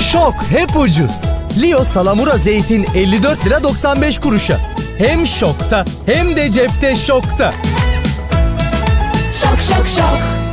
Şok hep ucuz. Lio Salamura zeytin 54 lira 95 kuruşa. Hem şokta hem de cepte şokta. Şok şok şok.